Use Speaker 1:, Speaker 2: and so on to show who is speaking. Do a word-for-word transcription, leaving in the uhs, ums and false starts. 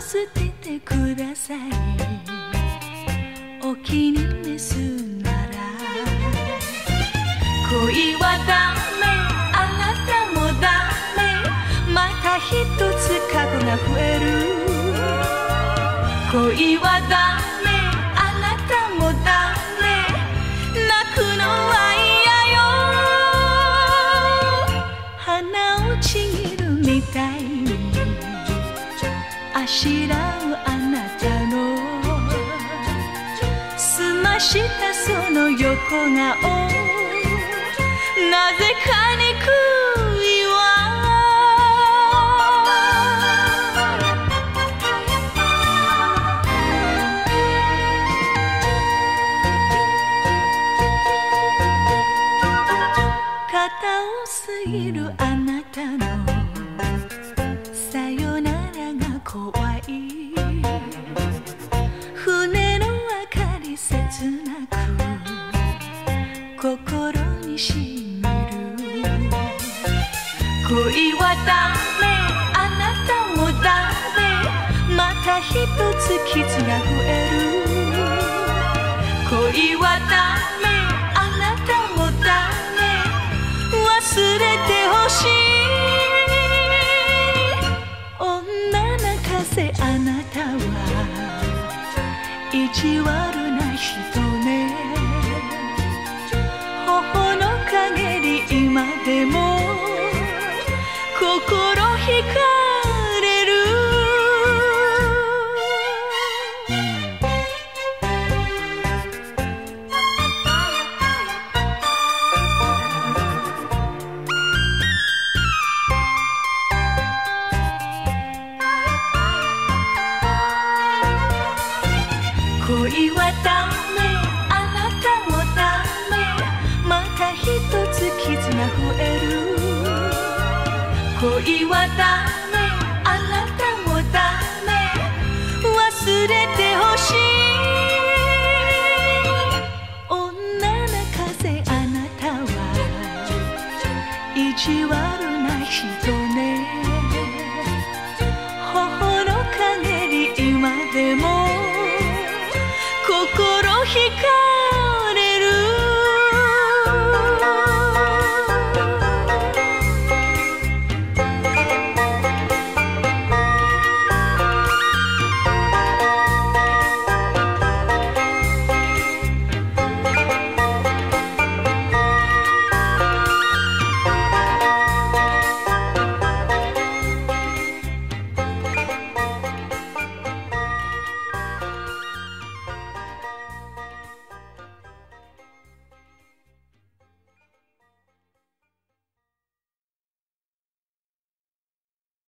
Speaker 1: 捨ててください。お気に召すなら恋はダメ、あなたもダメ、また一つ過去が増える。恋はダメ、あなたもダメ、泣くのは嫌よ。花をちぎるみたいにあしらうあなたの澄ましたその横顔、なぜかにくいわ。肩を過ぎるあなたのさよならが怖い。船の明かり切なく心にしみる。恋はダメ、あなたもダメ、また一つ傷が増える。恋はダメ、あなたもダメ、忘れてほしい。女泣かせあなたは意地悪な人ね。頬の陰に今でも心惹かれる。恋はダメ、あなたもダメ、また一つ傷が増える。恋はダメ、あなたもダメ、忘れてほしい。女泣かせあなたは意地悪な人ね。頬の陰に今でも